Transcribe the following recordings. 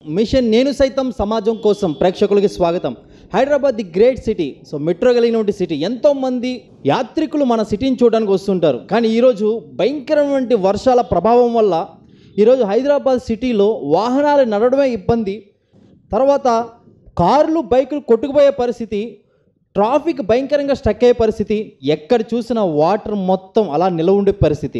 Machine నేను సైతం సమాజం కోసం ప్రేక్షకులకి స్వాగతం. Hyderabad the great city. So metro కలిగినటువంటి సిటీ. ఎంతోమంది యాత్రికులు మన సిటీని చూడడానికి వస్తుంటారు. కానీ ఈరోజు భయంకరమైన వర్షాల ప్రభావం వల్ల ఈరోజు హైదరాబాద్ సిటీలో వాహనాలు నడవడమే ఇబ్బంది, తర్వాత కార్లు బైకులు కొట్టుకుపోయే పరిస్థితి, ట్రాఫిక్ భయంకరంగా స్టక్ అయ్యే పరిస్థితి, ఎక్కడ చూసినా వాటర్ మొత్తం అలా నిలవ ఉండే పరిస్థితి.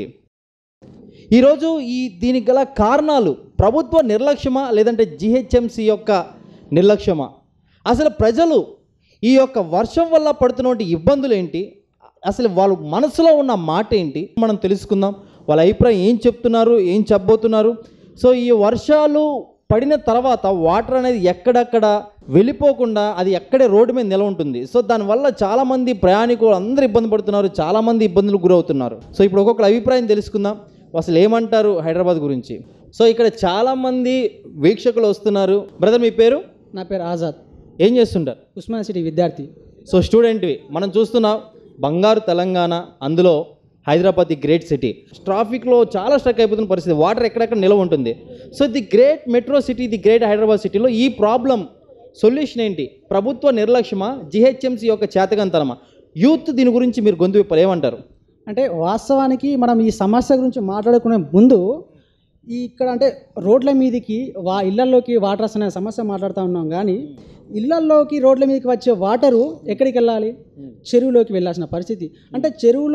ఈరోజు దీనికి గల కారణాలు ప్రభుత్వ నిర్లక్ష్యమా లేదంటే జిహెచ్ఎంసి యొక్క నిర్లక్ష్యమా? అసలు ప్రజలు ఈ యొక్క వర్షం వల్ల పడుతున్నటువంటి ఇబ్బందులు ఏంటి, అసలు వాళ్ళ మనసులో ఉన్న మాట ఏంటి మనం తెలుసుకుందాం. వాళ్ళ అభిప్రాయం ఏం చెప్తున్నారు, ఏం చెప్పబోతున్నారు. సో ఈ వర్షాలు పడిన తర్వాత వాటర్ అనేది ఎక్కడక్కడ వెళ్ళిపోకుండా అది ఎక్కడే రోడ్డు మీద నిల ఉంటుంది. సో దానివల్ల చాలామంది ప్రయాణికులు అందరూ ఇబ్బంది పడుతున్నారు, చాలామంది ఇబ్బందులు గురవుతున్నారు. సో ఇప్పుడు ఒక్కొక్కరు అభిప్రాయం తెలుసుకుందాం, అసలు ఏమంటారు హైదరాబాద్ గురించి. సో ఇక్కడ చాలామంది వీక్షకులు వస్తున్నారు. బ్రదర్ మీ పేరు? నా పేరు ఆజాద్. ఏం చేస్తుంటారు? ఉస్మానియా సిటీ విద్యార్థి. సో స్టూడెంట్వి. మనం చూస్తున్నాం బంగారు తెలంగాణ, అందులో హైదరాబాద్ ది గ్రేట్ సిటీ. ట్రాఫిక్లో చాలా స్ట్రక్ అయిపోతున్న పరిస్థితి, వాటర్ ఎక్కడెక్కడ నిలవ ఉంటుంది. So the great metro city, the great Hyderabad సిటీలో ఈ ప్రాబ్లం సొల్యూషన్ ఏంటి? ప్రభుత్వ నిర్లక్ష్యమా, జిహెచ్ఎంసీ యొక్క చేతకంతనమా? యూత్ దీని గురించి మీరు గొంతు విప్పారు, ఏమంటారు? అంటే వాస్తవానికి మనం ఈ సమస్య గురించి మాట్లాడుకునే ముందు ఇక్కడ అంటే రోడ్ల మీదకి ఇళ్లలోకి వాటర్ అనే సమస్య మాట్లాడుతూ ఉన్నాం. కానీ ఇళ్లల్లోకి రోడ్ల మీదకి వచ్చే వాటరు ఎక్కడికి వెళ్ళాలి? చెరువులోకి వెళ్ళాల్సిన పరిస్థితి. అంటే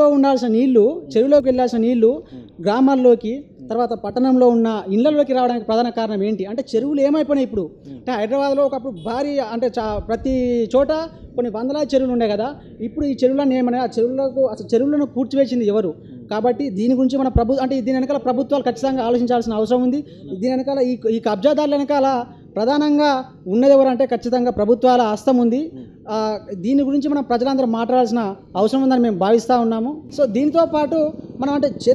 చెరువులోకి వెళ్ళాల్సిన నీళ్లు గ్రామాల్లోకి, తర్వాత పట్టణంలో ఉన్న ఇళ్లలోకి రావడానికి ప్రధాన కారణం ఏంటి అంటే చెరువులు ఏమైపోయినాయి ఇప్పుడు. అంటే హైదరాబాద్లో ఒకప్పుడు భారీ అంటే ప్రతి చోట కొన్ని వందలాది చెరువులు ఉండే కదా. ఇప్పుడు ఈ చెరువులను ఏమన్నా చెరువులను పూడ్చివేసింది ఎవరు? కాబట్టి దీని గురించి మన దీని వెనకాల ప్రభుత్వాలు ఖచ్చితంగా ఆలోచించాల్సిన అవసరం ఉంది. దీని వెనకాల ఈ కబ్జాదారుల వెనకాల ప్రధానంగా ఉన్నది ఎవరంటే ఖచ్చితంగా ప్రభుత్వాల హస్తం ఉంది. దీని గురించి మనం ప్రజలందరూ మాట్లాడాల్సిన అవసరం ఉందని మేము భావిస్తూ ఉన్నాము. సో దీంతో పాటు మనం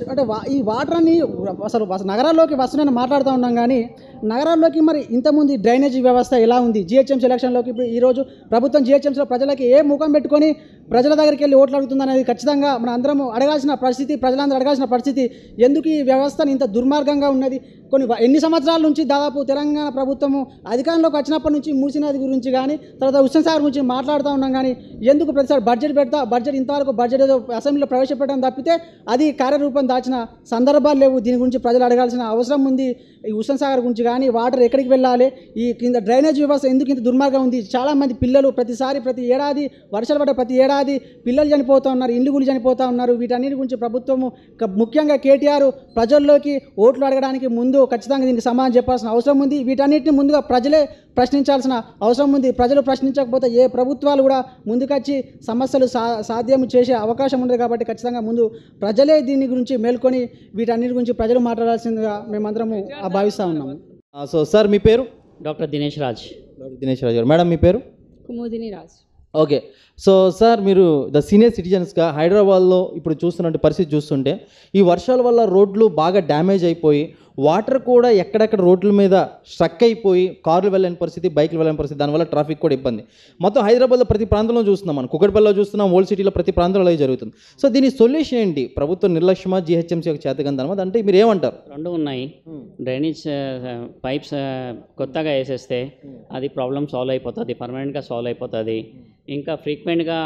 ఈ వాటర్ అన్ని అసలు నగరాల్లోకి వస్తున్నాయని మాట్లాడుతూ ఉన్నాం. కానీ నగరాల్లోకి మరి ఇంతకుముందు డ్రైనేజీ వ్యవస్థ ఎలా ఉంది? జిహెచ్ఎంసీ ఎలక్షన్లోకి ఇప్పుడు ఈరోజు ప్రభుత్వం జిహెచ్ఎంసీలో ప్రజలకి ఏ ముఖం పెట్టుకొని ప్రజల దగ్గరికి వెళ్ళి ఓట్లు అడుగుతుంది అనేది ఖచ్చితంగా మన అందరం అడగాల్సిన పరిస్థితి, ప్రజలందరూ అడగాల్సిన పరిస్థితి. ఎందుకు ఈ వ్యవస్థను ఇంత దుర్మార్గంగా ఉన్నది? ఎన్ని సంవత్సరాల నుంచి దాదాపు తెలంగాణ ప్రభుత్వము అధికారంలోకి వచ్చినప్పటి నుంచి మూసీ నది గురించి కానీ, తర్వాత హుస్సేన్ సాగర్ గురించి మాట్లాడుతూ ఉన్నాం. కానీ ఎందుకు ప్రతిసారి బడ్జెట్ ఇంతవరకు ఏదో అసెంబ్లీలో ప్రవేశపెట్టడం తప్పితే అది కార్యరూపం దాచిన సందర్భాలు లేవు. దీని గురించి ప్రజలు అడగాల్సిన అవసరం ఉంది. ఈ హుస్సేన్ సాగర్ గురించి కానీ వాటర్ ఎక్కడికి వెళ్ళాలి, ఈ కింద డ్రైనేజ్ వ్యవస్థ ఎందుకు ఇంత దుర్మార్గం ఉంది? చాలామంది పిల్లలు ప్రతి ఏడాది వర్షాలు పడ్డ ప్రతి ఏడాది పిల్లలు చనిపోతూ ఉన్నారు, ఇల్లుగులు చనిపోతూ ఉన్నారు. వీటన్నిటి గురించి ప్రభుత్వము ముఖ్యంగా కేటీఆర్ ప్రజల్లోకి ఓట్లు అడగడానికి ముందు ఖచ్చితంగా దీనికి సమాధానం చెప్పాల్సిన అవసరం ఉంది. వీటన్నిటిని ముందుగా ప్రజలే ప్రశ్నించాల్సిన అవసరం ఉంది. ప్రజలు ప్రశ్నించకపోతే ఏ ప్రభుత్వాలు కూడా ముందుకొచ్చి సమస్యలు సాధ్యం చేసే అవకాశం ఉండదు. కాబట్టి ఖచ్చితంగా ముందు ప్రజలే దీని గురించి మేల్కొని వీటన్నిటి గురించి ప్రజలు మాట్లాడాల్సిందిగా మేమందరము భావిస్తూ ఉన్నాము. సో సార్ మీ పేరు? డాక్టర్ దినేష్ రాజ్ గారు. మేడం మీ పేరు? Kumudini Raj. Okay. So sir మీరు ద సీనియర్ సిటిజన్స్గా హైదరాబాద్లో ఇప్పుడు చూస్తున్న పరిస్థితి చూస్తుంటే ఈ వర్షాల వల్ల రోడ్లు బాగా డ్యామేజ్ అయిపోయి వాటర్ కూడా ఎక్కడెక్కడ రోడ్ల మీద స్ట్రక్ అయిపోయి కార్లు వెళ్ళని పరిస్థితి, బైక్లు వెళ్ళని పరిస్థితి, దానివల్ల ట్రాఫిక్ కూడా ఇబ్బంది. మొత్తం హైదరాబాద్లో ప్రతి ప్రాంతంలో చూస్తున్నాం, మనం కుకట్పల్లిలో చూస్తున్నాం, ఓల్డ్ సిటీలో ప్రతి ప్రాంతంలో అలాగే జరుగుతుంది. సో దీని సొల్యూషన్ ఏంటి? ప్రభుత్వ నిర్లక్ష్యమా, జిహెచ్ఎంసీ యొక్క చేతకందనమా? అంటే మీరు ఏమంటారు? రెండు ఉన్నాయి. డ్రైనేజ్ పైప్స్ కొత్తగా వేసేస్తే అది ప్రాబ్లం సాల్వ్ అయిపోతుంది, పర్మనెంట్గా సాల్వ్ అయిపోతుంది. ఇంకా ఫ్రీక్వెంట్గా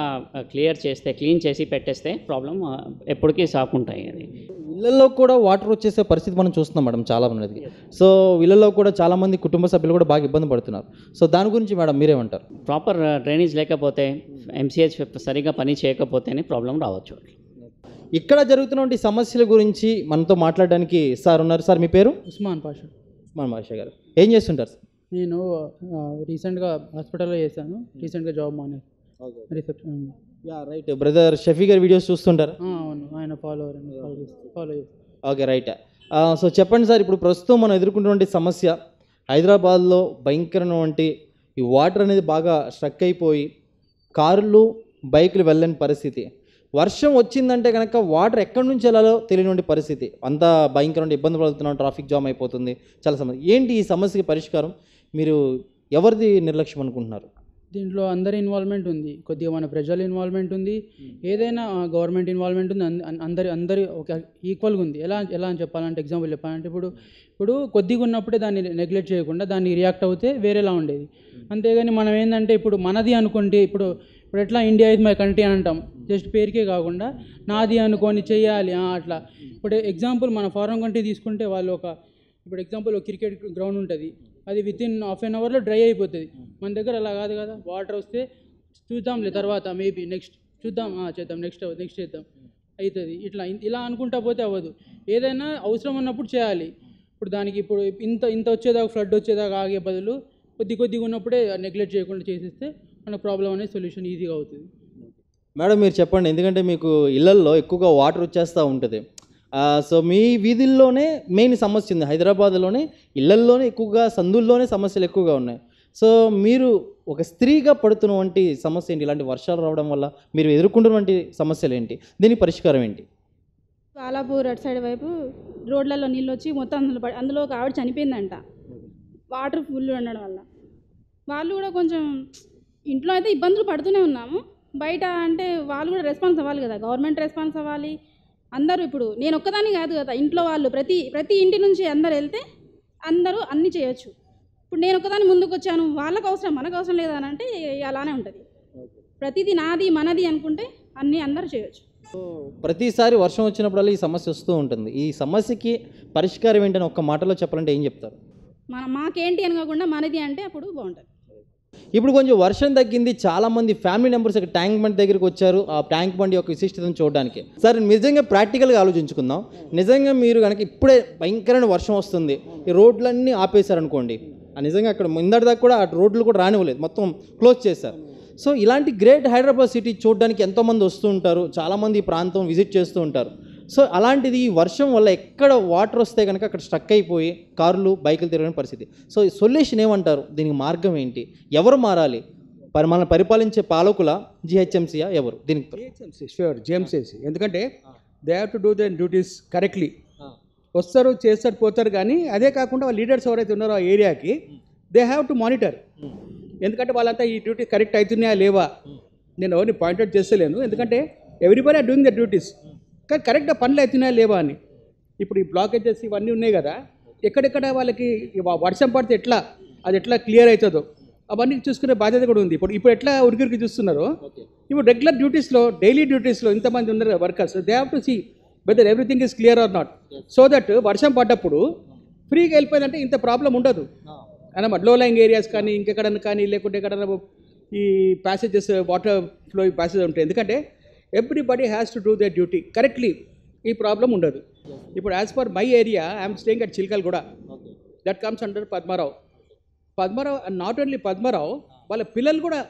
క్లీన్ చేసి పెట్టేస్తే ప్రాబ్లం ఎప్పటికీ సాఫ్ ఉంటాయి. అది ఇళ్ళల్లో కూడా వాటర్ వచ్చేసే పరిస్థితి మనం చూస్తున్నాం మేడం చాలా మందికి. సో ఇళ్ళల్లో కూడా చాలామంది కుటుంబ సభ్యులు కూడా బాగా ఇబ్బంది పడుతున్నారు. సో దాని గురించి మేడం మీరేమంటారు? ప్రాపర్ డ్రైనేజ్ లేకపోతే, ఎంసీహెచ్ సరిగా పని చేయకపోతేనే ప్రాబ్లం రావచ్చు. ఇక్కడ జరుగుతున్నటువంటి సమస్యల గురించి మనతో మాట్లాడడానికి సార్ ఉన్నారు. సార్ మీ పేరు? ఉస్మాన్ పాషా గారు. ఏం చేస్తుంటారు? నేను రీసెంట్గా హాస్పిటల్లో చేశాను. రీసెంట్గా జాబ్ మానే రిసెప్షన్. రైట్. బ్రదర్ షఫీ గారి వీడియోస్ చూస్తుంటారు? అవును, ఆయన ఫాలో చేస్తాను. Okay, right. సో చెప్పండి సార్, ఇప్పుడు ప్రస్తుతం మనం ఎదుర్కొంటున్నటువంటి సమస్య హైదరాబాద్లో భయంకరమైనటువంటి ఈ వాటర్ అనేది బాగా స్ట్రక్ అయిపోయి కార్లు బైకులు వెళ్ళని పరిస్థితి. వర్షం వచ్చిందంటే కనుక వాటర్ ఎక్కడి నుంచి వెళ్ళాలో తెలియని పరిస్థితి, అంత భయంకరమైన ఇబ్బంది పడుతున్నాం, ట్రాఫిక్ జామ్ అయిపోతుంది చాలా సమస్య. ఏంటి ఈ సమస్యకి పరిష్కారం? మీరు ఎవరిది నిర్లక్ష్యం అనుకుంటున్నారు? దీంట్లో అందరి ఇన్వాల్వ్మెంట్ ఉంది, కొద్దిగా మన ప్రజల ఇన్వాల్వ్మెంట్ ఉంది, ఏదైనా గవర్నమెంట్ ఇన్వాల్వ్మెంట్ ఉంది, అందరి ఒక ఈక్వల్గా ఉంది. ఎలా ఎలా అని చెప్పాలంటే, ఎగ్జాంపుల్ చెప్పాలంటే ఇప్పుడు కొద్దిగా ఉన్నప్పుడే దాన్ని నెగ్లెక్ట్ చేయకుండా దాన్ని రియాక్ట్ అవుతే వేరేలా ఉండేది. అంతేగాని మనం ఏంటంటే ఇప్పుడు మనది అనుకుంటే ఇప్పుడు ఎట్లా ఇండియా ఇస్ మై కంట్రీ అని అంటాం, జస్ట్ పేరుకే కాకుండా నాది అనుకొని చెయ్యాలి అట్లా. ఇప్పుడు ఎగ్జాంపుల్ మన ఫారెన్ కంట్రీ తీసుకుంటే వాళ్ళు ఇప్పుడు ఎగ్జాంపుల్ ఒక క్రికెట్ గ్రౌండ్ ఉంటుంది, అది వితిన్ హాఫ్ అన్ అవర్లో డ్రై అయిపోతుంది. మన దగ్గర అలా కాదు కదా, వాటర్ వస్తే చూద్దాంలే తర్వాత మేబీ నెక్స్ట్ చూద్దాం చేద్దాం నెక్స్ట్ చేద్దాం అవుతుంది. ఇలా అనుకుంటా పోతే అవ్వదు. ఏదైనా అవసరం ఉన్నప్పుడు చేయాలి. ఇప్పుడు దానికి ఇప్పుడు ఇంత వచ్చేదాకా ఫ్లడ్ వచ్చేదాకా ఆగే బదులు కొద్దిగా ఉన్నప్పుడే నెగ్లెక్ట్ చేయకుండా చేసేస్తే మన ప్రాబ్లం అనేది సొల్యూషన్ ఈజీగా అవుతుంది. మేడం మీరు చెప్పండి, ఎందుకంటే మీకు ఇళ్లల్లో ఎక్కువగా వాటర్ వచ్చేస్తూ ఉంటుంది. సో మీ వీధుల్లోనే మెయిన్ సమస్య ఉంది, హైదరాబాద్లోనే ఇళ్లల్లోనే ఎక్కువగా సందుల్లోనే సమస్యలు ఎక్కువగా ఉన్నాయి. సో మీరు ఒక స్త్రీగా పడుతున్నటువంటి సమస్య ఏంటి? ఇలాంటి వర్షాలు రావడం వల్ల మీరు ఎదుర్కొంటున్నటువంటి సమస్యలు ఏంటి? దీనికి పరిష్కారం ఏంటి? బాలాపూర్ అటు సైడ్ వైపు రోడ్లలో నీళ్ళు వచ్చి మొత్తం అందులో ఒక ఆవిడ చనిపోయిందంట, వాటర్ ఫుల్ ఉండడం వల్ల. వాళ్ళు కూడా కొంచెం ఇంట్లో అయితే ఇబ్బందులు పడుతూనే ఉన్నాము, బయట అంటే వాళ్ళు కూడా రెస్పాన్స్ అవ్వాలి కదా, గవర్నమెంట్ రెస్పాన్స్ అవ్వాలి. అందరూ ఇప్పుడు నేను ఒక్కదాన్ని కాదు కదా, ఇంట్లో వాళ్ళు ప్రతి ఇంటి నుంచి అందరు వెళ్తే అందరూ అన్నీ చేయొచ్చు. ఇప్పుడు నేను ఒక్కదాన్ని ముందుకు వచ్చాను, వాళ్ళకు అవసరం మనకు అవసరం లేదా అని అంటే అలానే ఉంటుంది. ప్రతిదీ నాది మనది అనుకుంటే అన్నీ అందరూ చేయొచ్చు. ప్రతిసారి వర్షం వచ్చినప్పుడల్లా ఈ సమస్య వస్తూ ఉంటుంది. ఈ సమస్యకి పరిష్కారం ఏంటని ఒక్క మాటలో చెప్పాలంటే ఏం చెప్తారు? మాకేంటి అని కాకుండా మనది అంటే అప్పుడు బాగుంటుంది. ఇప్పుడు కొంచెం వర్షం తగ్గింది, చాలామంది ఫ్యామిలీ మెంబర్స్ ఇక్కడ ట్యాంక్ బండ్ దగ్గరికి వచ్చారు ఆ ట్యాంక్ బండ్ యొక్క విశిష్టతను చూడడానికి. సార్ నిజంగా ప్రాక్టికల్గా ఆలోచించుకుందాం. నిజంగా మీరు కనుక ఇప్పుడే భయంకరమైన వర్షం వస్తుంది, ఈ రోడ్లన్నీ ఆపేశారనుకోండి, నిజంగా అక్కడ ముందటి దాకా కూడా ఆ రోడ్లు కూడా రానివ్వలేదు, మొత్తం క్లోజ్ చేశారు. సో ఇలాంటి గ్రేట్ హైదరాబాద్ సిటీ చూడడానికి ఎంతోమంది వస్తూ ఉంటారు, చాలామంది ఈ ప్రాంతం విజిట్ చేస్తూ ఉంటారు. సో అలాంటిది ఈ వర్షం వల్ల ఎక్కడ వాటర్ వస్తే కనుక అక్కడ స్ట్రక్ అయిపోయి కార్లు బైకులు తిరగని పరిస్థితి. సో ఈ సొల్యూషన్ ఏమంటారు? దీనికి మార్గం ఏంటి? ఎవరు మారాలి? మనం పరిపాలించే పాలకుల, జిహెచ్ఎంసీయా, ఎవరు దీనికి? GHMC sure, GMCC. ఎందుకంటే they have to do the duties correctly. వస్తారు చేస్తారు పోతారు, కానీ అదే కాకుండా వాళ్ళ లీడర్స్ ఎవరైతే ఉన్నారో ఆ ఏరియాకి దే హ్యావ్ టు మానిటర్. ఎందుకంటే వాళ్ళంతా ఈ డ్యూటీ కరెక్ట్ అవుతున్నాయా లేవా, నేను ఎవరిని పాయింట్అవుట్ చేస్తలేను, ఎందుకంటే everybody are doing the duties, కానీ కరెక్ట్గా పనులు అవుతున్నాయా లేవా అని. ఇప్పుడు ఈ బ్లాకేజెస్ ఇవన్నీ ఉన్నాయి కదా, ఎక్కడెక్కడ వాళ్ళకి వర్షం పడితే అది ఎట్లా క్లియర్ అవుతుందో అవన్నీ చూసుకునే బాధ్యత కూడా ఉంది. ఇప్పుడు ఎట్లా ఉరికి చూస్తున్నారో, ఇప్పుడు రెగ్యులర్ డ్యూటీస్లో డైలీ డ్యూటీస్లో ఇంతమంది ఉన్నారు workers, they have to see whether everything is clear or not, so that వర్షం పడ్డప్పుడు ఫ్రీగా వెళ్ళిపోయిందంటే ఇంత ప్రాబ్లం ఉండదు అన్నమాట. లో లైంగ్ ఏరియాస్ కానీ ఇంకెక్కడన్నా కానీ లేకుంటే ఎక్కడన్నా ఈ ప్యాసేజెస్ వాటర్ ఫ్లో ప్యాసేజ్ ఉంటాయి. ఎందుకంటే everybody has to do the duty correctly, ఈ ప్రాబ్లం ఉండదు. ఇప్పుడు as per my area I'm staying at Chilkalguda, that comes under Padmarao. And not only Padmarao, వాళ్ళ పిల్లలు కూడా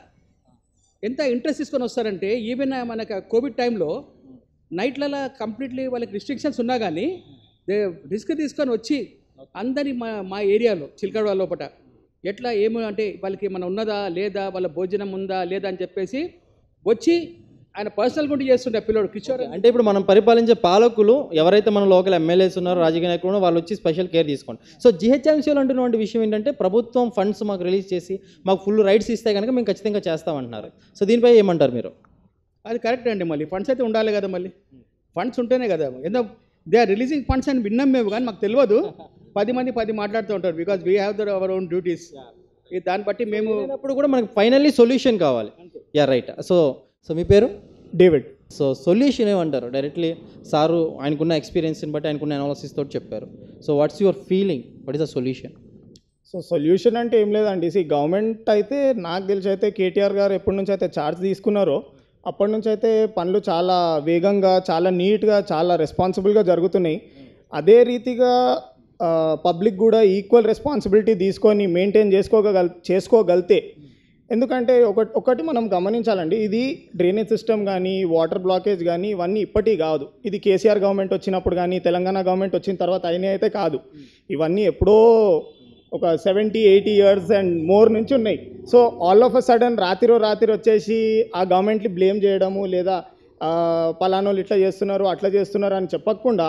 ఎంత ఇంట్రెస్ట్ తీసుకొని వస్తారంటే, ఈవెన్ మనకు కోవిడ్ టైంలో నైట్లలో కంప్లీట్లీ వాళ్ళకి రిస్ట్రిక్షన్స్ ఉన్నా కానీ దే రిస్క్ తీసుకొని వచ్చి అందరి మా ఏరియాలో చిల్కడ లోపల ఎట్లా ఏమో అంటే వాళ్ళకి ఏమైనా ఉన్నదా లేదా, వాళ్ళ భోజనం ఉందా లేదా అని చెప్పేసి వచ్చి ఆయన పర్సనల్ కూడా చేస్తుండే పిల్లోడు కిషోర్. అంటే ఇప్పుడు మనం పరిపాలించే పాలకులు ఎవరైతే మన లోకల్ ఎమ్మెల్యేస్ ఉన్నారో, రాజకీయ నాయకులు ఉన్నారో, వాళ్ళు వచ్చి స్పెషల్ కేర్ తీసుకోండి. సో జిహెచ్ఎంసీలో అంటున్నటువంటి విషయం ఏంటంటే, ప్రభుత్వం ఫండ్స్ మాకు రిలీజ్ చేసి మాకు ఫుల్ రైట్స్ ఇస్తే కనుక మేము ఖచ్చితంగా చేస్తామంటున్నారు. సో దీనిపై ఏమంటారు మీరు? అది కరెక్ట్ అండి, మళ్ళీ ఫండ్స్ అయితే ఉండాలి కదా, మళ్ళీ ఫండ్స్ ఉంటేనే కదా. ఏదో దే ఆర్ రిలీజింగ్ ఫండ్స్ అని విన్నాం మేము, కానీ మాకు తెలియదు. 10 మంది 10 మాట్లాడుతూ ఉంటారు, because we have their our own duties. దాన్ని బట్టి మేము అప్పుడు కూడా మనకు ఫైనల్లీ సొల్యూషన్ కావాలి. Yeah right. సో మీ పేరు? డేవిడ్. సో సొల్యూషన్ ఏమంటారు? డైరెక్ట్లీ సారు ఆయనకున్న ఎక్స్పీరియన్స్ని బట్టి ఆయనకున్న అనాలిసిస్ తోటి చెప్పారు. So what's your feeling, what is the solution? So solution అంటే ఏం లేదండి. గవర్నమెంట్ అయితే నాకు తెలిసి అయితే కేటీఆర్ గారు ఎప్పటి నుంచి అయితే ఛార్జ్ తీసుకున్నారో అప్పటి నుంచి అయితే పనులు చాలా వేగంగా, చాలా నీట్గా, చాలా రెస్పాన్సిబుల్గా జరుగుతున్నాయి. అదే రీతిగా పబ్లిక్ కూడా ఈక్వల్ రెస్పాన్సిబిలిటీ తీసుకొని మెయింటైన్ చేసుకోగలితే, ఎందుకంటే ఒకటి మనం గమనించాలండి, ఇది డ్రైనేజ్ సిస్టమ్ కానీ వాటర్ బ్లాకేజ్ కానీ ఇవన్నీ ఇప్పటి కాదు. ఇది కేసీఆర్ గవర్నమెంట్ వచ్చినప్పుడు కానీ తెలంగాణ గవర్నమెంట్ వచ్చిన తర్వాత అయినా అయితే కాదు. ఇవన్నీ ఎప్పుడో ఒక 70-80 ఇయర్స్ అండ్ మోర్ నుంచి ఉన్నాయి. So all of a sudden రాత్రి వచ్చేసి ఆ గవర్నమెంట్ని బ్లేమ్ చేయడము, లేదా పలానోళ్ళు ఇట్లా చేస్తున్నారు అట్లా చేస్తున్నారు అని చెప్పకుండా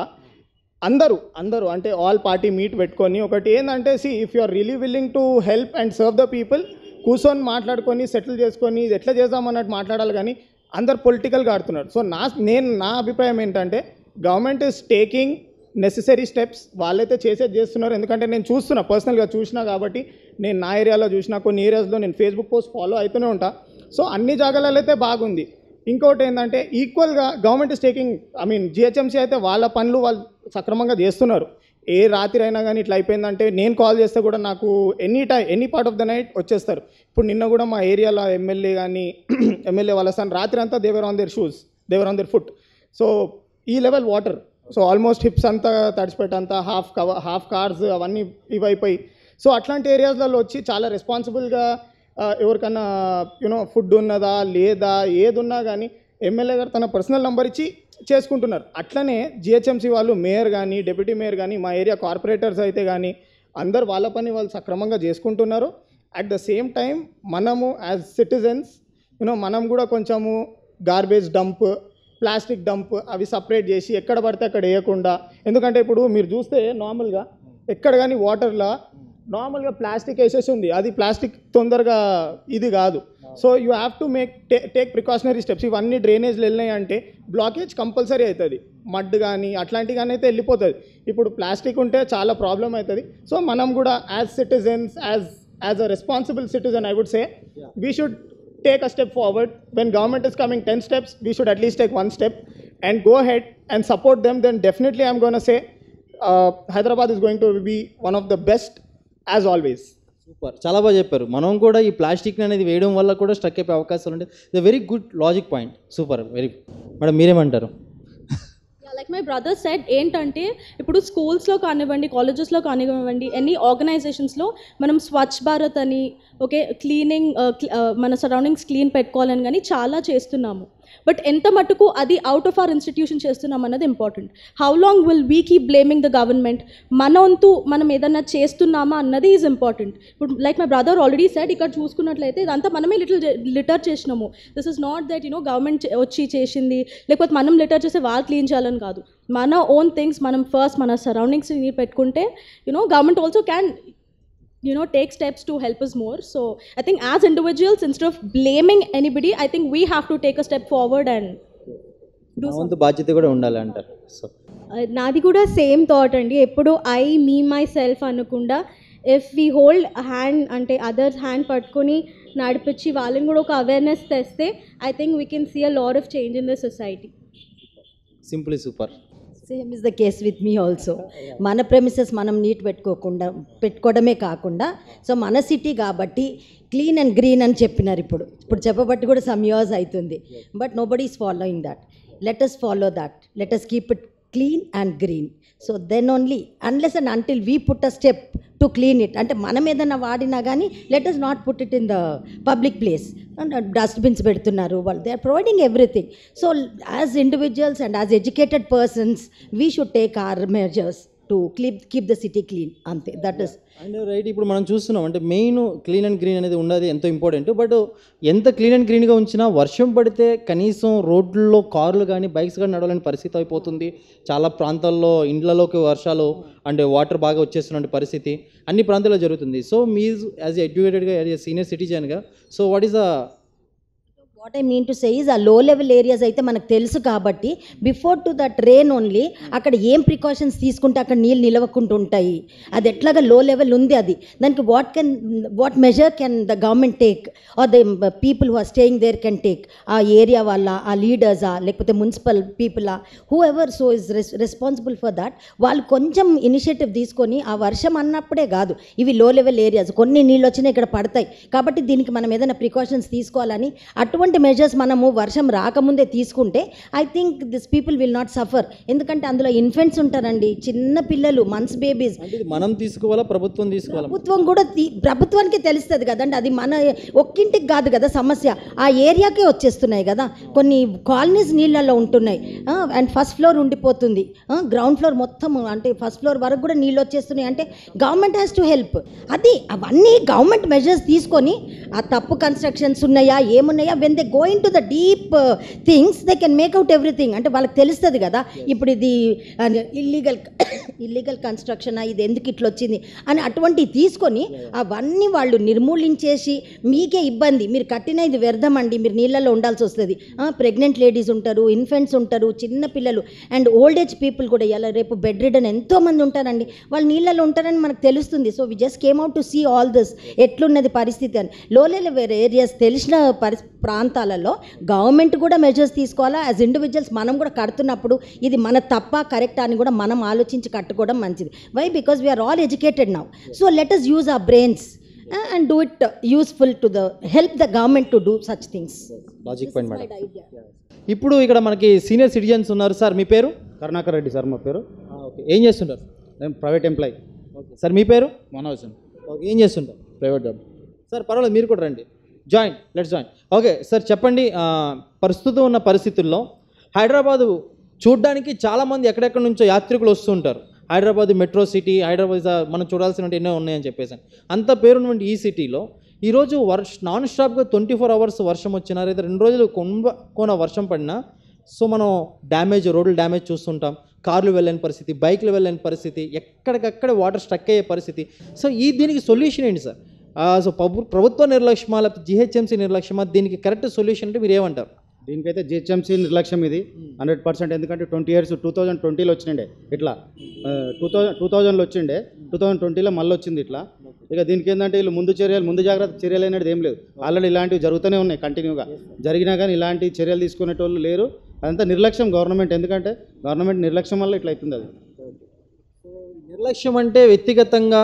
అందరూ అంటే ఆల్ పార్టీ మీట్ పెట్టుకొని ఒకటి ఏంటంటే, if you are really willing to help and serve the people, కూర్చొని మాట్లాడుకొని సెటిల్ చేసుకొని ఇది ఎట్లా చేద్దామన్నట్టు మాట్లాడాలి, కానీ అందరు పొలిటికల్గా ఆడుతున్నారు. సో నా అభిప్రాయం ఏంటంటే government is taking necessary steps. వాళ్ళైతే చేస్తున్నారు. ఎందుకంటే నేను చూస్తున్నా, పర్సనల్గా చూసినా కాబట్టి, నేను నా ఏరియాలో చూసిన కొన్ని ఏరియాస్లో నేను ఫేస్బుక్ పోస్ట్ ఫాలో అవుతూనే ఉంటా. సో అన్ని జాగాలలో అయితే బాగుంది. ఇంకోటి ఏంటంటే ఈక్వల్గా గవర్నమెంట్ ఇస్ టేకింగ్, జిహెచ్ఎంసీ అయితే వాళ్ళ పనులు వాళ్ళు సక్రమంగా చేస్తున్నారు. ఏ రాత్రి అయినా కానీ ఇట్లా అయిపోయిందంటే నేను కాల్ చేస్తే కూడా నాకు any part of the night వచ్చేస్తారు. ఇప్పుడు నిన్న కూడా మా ఏరియాలో ఎమ్మెల్యే కానీ ఎమ్మెల్యే వాళ్ళ సన్ రాత్రి అంతా they were on their foot. So ఈ level water, so almost hips అంతా తడిచిపెట్టంతా హాఫ్ కార్స్ అవన్నీ ఇవైపోయి. సో అట్లాంటి ఏరియాస్లలో వచ్చి చాలా రెస్పాన్సిబుల్గా ఎవరికన్నా ఫుడ్ ఉన్నదా లేదా ఏది ఉన్నా కానీ ఎమ్మెల్యే గారు తన పర్సనల్ నెంబర్ ఇచ్చి చేసుకుంటున్నారు. అట్లనే జిహెచ్ఎంసీ వాళ్ళు, మేయర్ కానీ డిప్యూటీ మేయర్ కానీ మా ఏరియా కార్పొరేటర్స్ అయితే కానీ అందరు వాళ్ళ పని వాళ్ళు సక్రమంగా చేసుకుంటున్నారు. అట్ ద సేమ్ టైం మనము యాజ్ సిటిజన్స్ మనం కూడా కొంచెము గార్బేజ్ డంప్, ప్లాస్టిక్ డంప్ అవి సపరేట్ చేసి ఎక్కడ పడితే అక్కడ వేయకుండా. ఎందుకంటే ఇప్పుడు మీరు చూస్తే నార్మల్గా ఎక్కడ కానీ వాటర్లో నార్మల్గా ప్లాస్టిక్ వేసేసి ఉంది, అది ప్లాస్టిక్ తొందరగా ఇది కాదు. So you have to take precautionary steps. ఇవన్నీ డ్రైనేజ్లు వెళ్ళినాయి అంటే బ్లాకేజ్ కంపల్సరీ అవుతుంది, మడ్ కానీ అట్లాంటివి కానీ అయితే వెళ్ళిపోతుంది. ఇప్పుడు ప్లాస్టిక్ ఉంటే చాలా ప్రాబ్లం అవుతుంది. సో మనం కూడా as citizens, as a responsible citizen, I would say we should take a step forward. When government is coming 10 steps, we should at least take one step and go ahead and support them. Then definitely I'm going to say Hyderabad is going to be one of the best as always. Super, చాలా బాగా చెప్పారు. మనం కూడా ఈ plastic అనేది వేయడం వల్ల కూడా స్ట్రక్ అయిపోయే అవకాశాలు ఉంటాయి. ఇది very good logic point. Super, very good. Madam మీరేమంటారు? లైక్ మై బ్రదర్ సెడ్ ఏంటంటే ఇప్పుడు స్కూల్స్లో కానివ్వండి, కాలేజెస్లో కానివ్వండి, ఎనీ ఆర్గనైజేషన్స్లో మనం స్వచ్ఛ భారత్ అని క్లీనింగ్ మన సరౌండింగ్స్ క్లీన్ పెట్టుకోవాలని కానీ చాలా చేస్తున్నాము. బట్ ఎంత మటుకు అది అవుట్ ఆఫ్ అవర్ ఇన్స్టిట్యూషన్ చేస్తున్నాం అన్నది important. How long will we keep blaming the government? మన వంతు మనం ఏదన్నా చేస్తున్నామా అన్నది ఈజ్ ఇంపార్టెంట్. ఇప్పుడు like my brother already said, ఇక్కడ చూసుకున్నట్లయితే ఇదంతా మనమే లిటర్ చేసినాము. This is not that government వచ్చి చేసింది, లేకపోతే మనం లిటర్ చేస్తే వాళ్ళు క్లీన్ చేయాలని కాదు. మన ఓన్ థింగ్స్ మనం ఫస్ట్ మన సరౌండింగ్స్ని పెట్టుకుంటే government also can take steps to help us more. So I think as individuals, instead of blaming anybody, I think we have to take a step forward and do something. బాధ్యత కూడా ఉండాలి అంటారు. So నాది కూడా same thought అండి. ఎప్పుడు me myself అనకుండా if we hold hand అంటే అదర్స్ హ్యాండ్ పట్టుకొని నడిపించి వాళ్ళని కూడా ఒక అవేర్నెస్ తెస్తే I think we can see a lot of change in the society. Simply super. Same is the case with me also. మన premises మనం నీట్ పెట్టుకోవడమే కాకుండా, సో మన సిటీ కాబట్టి క్లీన్ అండ్ గ్రీన్ అని చెప్పినారు. ఇప్పుడు చెప్పబట్టి కూడా సమ్ ఇయర్స్ అవుతుంది, but nobody is following that. Let us follow that. Let us keep it clean and green. So then only unless and until we put a step to clean it, అంటే మనం ఏదైనా వాడినా కానీ let us not put it in the public place. Dustbins పెడుతున్నారు వాళ్ళు, they are providing everything. So as individuals and as educated persons we should take our measures to keep the city clean. అంతే, that is and right. ఇప్పుడు మనం చూస్తున్నాం అంటే main clean and green అనేది ఉండదు, ఎంతో ఇంపార్టెంట్. బట్ ఎంత clean and గ్రీన్గా ఉంచినా వర్షం పడితే కనీసం రోడ్లలో కార్లు కానీ బైక్స్ కానీ నడవలేని పరిస్థితి అయిపోతుంది. చాలా ప్రాంతాల్లో ఇండ్లలోకి వర్షాలు అంటే వాటర్ బాగా వచ్చేస్తున్న పరిస్థితి అన్ని ప్రాంతాల్లో జరుగుతుంది. సో మీరు యాజ్ ఎడ్యుకేటెడ్గా యాజ్ సీనియర్ సిటిజన్గా, so what is the what I mean to say is a low level areas అయితే మనకు తెలుసు కాబట్టి before to that rain only అక్కడ ఏం ప్రికాషన్స్ తీసుకుంటే అక్కడ నీళ్ళు నిలవకుండా ఉంటాయి. అది ఎట్లాగా లో లెవెల్ ఉంది, అది దానికి what measure can the government take or the people who are staying there can take? ఆ ఏరియా వాళ్ళ, ఆ లీడర్సా, లేకపోతే మున్సిపల్ పీపులా, whoever so is responsible for that, వాళ్ళు కొంచెం ఇనిషియేటివ్ తీసుకొని ఆ వర్షం అన్నప్పుడే కాదు, ఇవి లో లెవెల్ ఏరియాస్ కొన్ని నీళ్ళు వచ్చినా ఇక్కడ పడతాయి కాబట్టి దీనికి మనం ఏదైనా ప్రికాషన్స్ తీసుకోవాలని అటువంటి మెజర్స్ మనము వర్షం రాకముందే తీసుకుంటే I think this people will not suffer. ఎందుకంటే అందులో ఇన్ఫెంట్స్ ఉంటారండి, చిన్న పిల్లలు, మంత్స్ బేబీస్. మనం తీసుకోవాలా, ప్రభుత్వం తీసుకోవాలా? ప్రభుత్వం కూడా ప్రభుత్వానికి తెలుస్తుంది కదండి, అది మన ఒక్కింటికి కాదు కదా సమస్య, ఆ ఏరియాకే వచ్చేస్తున్నాయి కదా. కొన్ని కాలనీస్ నీళ్ళల్లో ఉంటున్నాయి అండ్ ఫస్ట్ ఫ్లోర్ ఉండిపోతుంది, గ్రౌండ్ ఫ్లోర్ మొత్తం అంటే ఫస్ట్ ఫ్లోర్ వరకు కూడా నీళ్ళు వచ్చేస్తున్నాయి. అంటే గవర్నమెంట్ హ్యాస్ టు హెల్ప్. అది అవన్నీ గవర్నమెంట్ మెజర్స్ తీసుకొని ఆ తప్పు కన్స్ట్రక్షన్స్ ఉన్నాయా ఏమున్నాయా when they going to the deep things they can make out everything. అంటే వాళ్ళకి తెలుస్తుంది కదా ఇప్పుడు ఇది ఇల్లీగల్ కన్స్ట్రక్షన్, ఇది ఎందుకు ఇట్లా వచ్చింది అని అటువంటివి తీసుకొని అవన్నీ వాళ్ళు నిర్మూలించేసి మీకే ఇబ్బంది, మీరు కట్టిన ఇది వ్యర్థమండి, మీరు నీళ్ళల్లో ఉండాల్సి వస్తుంది. ప్రెగ్నెంట్ లేడీస్ ఉంటారు, ఇన్ఫెంట్స్ ఉంటారు, చిన్న పిల్లలు అండ్ ఓల్డ్ ఏజ్ పీపుల్ కూడా ఇలా రేపు బెడ్ రిడన్ ఎంతోమంది ఉంటారండి, వాళ్ళు నీళ్ళల్లో ఉంటారని మనకు తెలుస్తుంది. So we just came out to see all this ఎట్లున్నది పరిస్థితి అని. లో లెవెల్ ఏరియాస్ తెలిసిన ప్రాంతాలలో గవర్నమెంట్ కూడా మెజర్స్ తీసుకోవాలా. యాజ్ ఇండివిజువల్స్ మనం కూడా కడుతున్నప్పుడు ఇది మన తప్ప కరెక్ట్ అని కూడా మనం ఆలోచించి కట్టుకోవడం మంచిది. Why? Because we are all educated now. So let us use our brains and do it useful to the help the government to do such things. Logic point madam. ఇప్పుడు ఇక్కడ మనకి సీనియర్ సిటిజన్స్ ఉన్నారు. సార్ మీ పేరు? Karunakar Reddy sir మా పేరు. Okay, ఏం చేస్తుంటారు? నేను ప్రైవేట్ ఎంప్లాయీ. ఓకే సార్ మీ పేరు? మనోజ్. ఓకే, ఏం చేస్తుంటారు? Private job. సార్ పర్వాలేదు, మీరు కూడా రండి, join, let's join. Okay sir చెప్పండి, ప్రస్తుతం ఉన్న పరిస్థితుల్లో హైదరాబాదు చూడ్డానికి చాలామంది ఎక్కడెక్కడి నుంచో యాత్రికులు వస్తూ ఉంటారు. హైదరాబాద్ మెట్రో సిటీ, హైదరాబాద్ మనం చూడాల్సినవి ఎన్నో ఉన్నాయని చెప్పేసి అంత పేరున్నటువంటి ఈ సిటీలో ఈరోజు నాన్ స్టాప్గా 24 hours వర్షం వచ్చినా లేదా 2 రోజులు కోన వర్షం పడినా సో మనం రోడ్లు డ్యామేజ్ చూస్తుంటాం. కార్లు వెళ్ళని పరిస్థితి, బైక్లు వెళ్ళని పరిస్థితి, ఎక్కడికక్కడ వాటర్ స్టక్ అయ్యే పరిస్థితి. సో దీనికి సొల్యూషన్ ఏంటి సార్? సో ప్రభుత్వ నిర్లక్ష్యమా లేకపోతే జిహెచ్ఎంసీ నిర్లక్ష్యమా? దీనికి కరెక్ట్ సొల్యూషన్ అంటే మీరు ఏమంటారు? దీనికైతే జిహెచ్ఎంసీ నిర్లక్ష్యం ఇది 100%. ఎందుకంటే 20 years 2020లో వచ్చిండే ఇట్లా, 2000లో వచ్చిండే, 2020లో మళ్ళీ వచ్చింది ఇట్లా. ఇక దీనికి ఏంటంటే వీళ్ళు ముందు జాగ్రత్త చర్యలు అనేది ఏం లేదు. ఆల్రెడీ ఇలాంటివి జరుగుతూనే ఉన్నాయి కంటిన్యూగా, జరిగినా కానీ ఇలాంటి చర్యలు తీసుకునేటోళ్ళు లేరు. అదంతా నిర్లక్ష్యం గవర్నమెంట్. ఎందుకంటే గవర్నమెంట్ నిర్లక్ష్యం వల్ల ఇట్లా అవుతుంది. అది నిర్లక్ష్యం అంటే వ్యక్తిగతంగా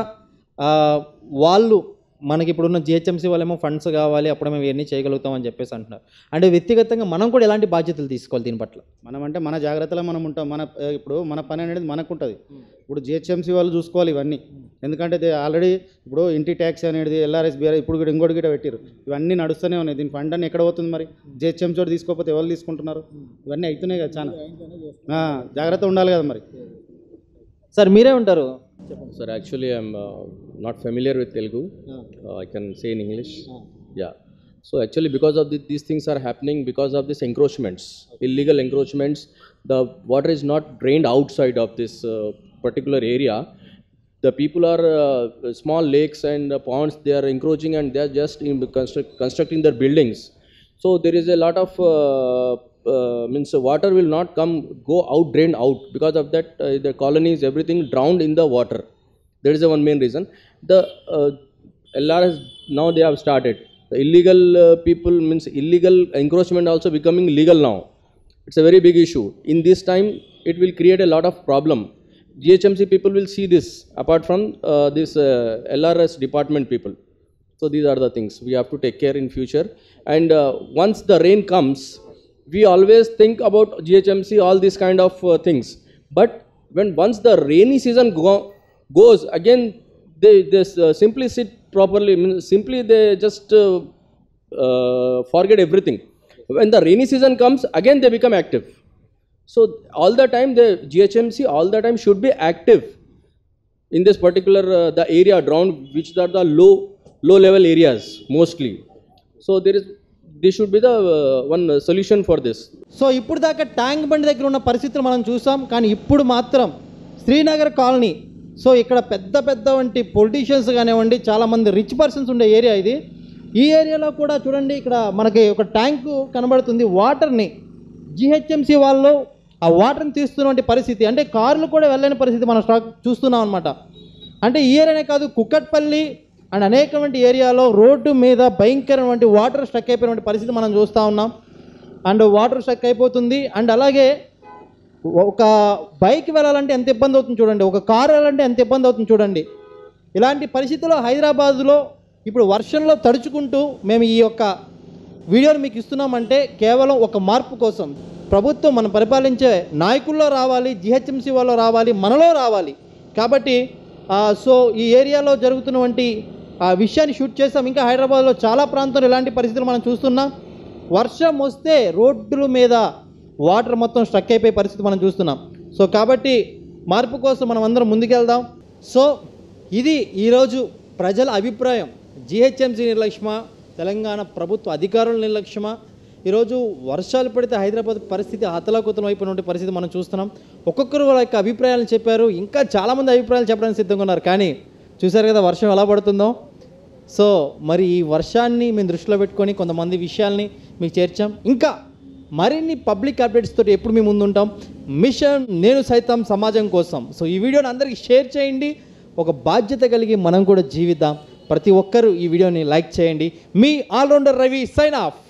వాళ్ళు మనకి ఇప్పుడున్న జిహెచ్ఎంసీ వాళ్ళేమో ఫండ్స్ కావాలి, అప్పుడు మేము ఇవన్నీ చేయగలుగుతామని చెప్పేసి అంటున్నారు. అంటే వ్యక్తిగతంగా మనం కూడా ఎలాంటి బాధ్యతలు తీసుకోవాలి దీని పట్ల? మనం అంటే మన జాగ్రత్తలో మనం ఉంటాం. ఇప్పుడు మన పని అనేది మనకు ఉంటుంది. ఇప్పుడు జిహెచ్ఎంసీ వాళ్ళు చూసుకోవాలి ఇవన్నీ. ఎందుకంటే ఆల్రెడీ ఇప్పుడు ఇంటి ట్యాక్స్ అనేది ఎల్ఆర్ఎస్ బీఆర్ ఇప్పుడు కూడా ఇంకోటి గిట్ట పెట్టారు. ఇవన్నీ నడుస్తూనే ఉన్నాయి. దీని ఫండ్ అని ఎక్కడ పోతుంది మరి? జిహెచ్ఎంసీ వాడు తీసుకోకపోతే ఎవరు తీసుకుంటున్నారు? ఇవన్నీ అవుతున్నాయి కదా, చాలా జాగ్రత్త ఉండాలి కదా మరి. సార్ మీరే ఉంటారు? Sir, actually I'm not familiar with Telugu. I can say in English. Yeah. So actually because of these things are happening because of these encroachments, illegal encroachments. The water is not drained outside of this particular area. The people are small lakes and ponds, they are encroaching and they are just constructing their buildings. So there is a lot of means water will not go out, drained out. Because of that the colonies, everything drowned in the water. That is the one main reason. The LRS now they have started. The illegal people means illegal encroachment also becoming legal now. It's a very big issue. In this time it will create a lot of problem. GHMC people will see this apart from this LRS department people. So these are the things we have to take care in future. And once the rain comes, we always think about GHMC, all these kind of things. But once the rainy season goes, again they simply sit properly, simply they just forget everything. When the rainy season comes, again they become active. So all the time the GHMC all the time should be active in this particular the area drowned, which are the low level areas mostly. So this should be the one solution for this. So ఇప్పుడు దాకా tank బండి దగ్గర ఉన్న పరిస్థితులు మనం చూసాం. కానీ ఇప్పుడు మాత్రం శ్రీనగర్ కాలనీ, సో ఇక్కడ పెద్ద వంటి పొలిటీషియన్స్ కానివ్వండి, చాలామంది రిచ్ పర్సన్స్ ఉండే ఏరియా ఇది. ఈ ఏరియాలో కూడా చూడండి, ఇక్కడ మనకి ఒక ట్యాంకు కనబడుతుంది. వాటర్ని జిహెచ్ఎంసీ వాళ్ళు ఆ వాటర్ని తీస్తున్నటువంటి పరిస్థితి, అంటే కార్లు కూడా వెళ్ళని పరిస్థితి మనం చూస్తున్నాం అనమాట. అంటే ఈ ఏరియానే కాదు, కుక్కట్పల్లి అండ్ అనేకటువంటి ఏరియాలో రోడ్డు మీద భయంకరమైన వాటర్ స్టక్ అయిపోయినటువంటి పరిస్థితి మనం చూస్తూ ఉన్నాం. అండ్ వాటర్ స్టక్ అయిపోతుంది. అండ్ అలాగే ఒక బైక్ వెళ్ళాలంటే ఎంత ఇబ్బంది అవుతుంది చూడండి, ఒక కారు వెళ్ళాలంటే ఎంత ఇబ్బంది అవుతుంది చూడండి. ఇలాంటి పరిస్థితుల్లో హైదరాబాదులో ఇప్పుడు వర్షంలో తడుచుకుంటూ మేము ఈ యొక్క వీడియోని మీకు ఇస్తున్నామంటే కేవలం ఒక మార్పు కోసం. ప్రభుత్వం మనం పరిపాలించే నాయకుల్లో రావాలి, జిహెచ్ఎంసీ వాళ్ళు రావాలి, మనలో రావాలి. కాబట్టి సో ఈ ఏరియాలో జరుగుతున్నటువంటి విషయాన్ని షూట్ చేస్తాం. ఇంకా హైదరాబాద్లో చాలా ప్రాంతాల్లో ఇలాంటి పరిస్థితులు మనం చూస్తున్నాం. వర్షం వస్తే రోడ్ల మీద వాటర్ మొత్తం స్ట్రక్ అయిపోయే పరిస్థితి మనం చూస్తున్నాం. సో కాబట్టి మార్పు కోసం మనం అందరం ముందుకెళ్దాం. సో ఇది ఈరోజు ప్రజల అభిప్రాయం. జిహెచ్ఎంసీ నిర్లక్ష్యమా, తెలంగాణ ప్రభుత్వ అధికారుల నిర్లక్ష్యమా, ఈరోజు వర్షాలు పడితే హైదరాబాద్ పరిస్థితి అతలాకుతలం అయిపోయిన పరిస్థితి మనం చూస్తున్నాం. ఒక్కొక్కరు వాళ్ళ యొక్క అభిప్రాయాలు చెప్పారు, ఇంకా చాలామంది అభిప్రాయాలు చెప్పడానికి సిద్ధంగా ఉన్నారు. కానీ చూశారు కదా వర్షం ఎలా పడుతుందో. సో మరి ఈ వర్షాన్ని మేము దృష్టిలో పెట్టుకొని కొంతమంది విషయాల్ని మీకు చేర్చాం. ఇంకా మరిన్ని పబ్లిక్ అప్డేట్స్ తోటి ఎప్పుడు మేము ముందుంటాం. మిషన్ నేను సైతం సమాజం కోసం. సో ఈ వీడియోని అందరికీ షేర్ చేయండి. ఒక బాధ్యత కలిగి మనం కూడా జీవిద్దాం. ప్రతి ఒక్కరూ ఈ వీడియోని లైక్ చేయండి. మీ ఆల్రౌండర్ రవి సైన్ ఆఫ్.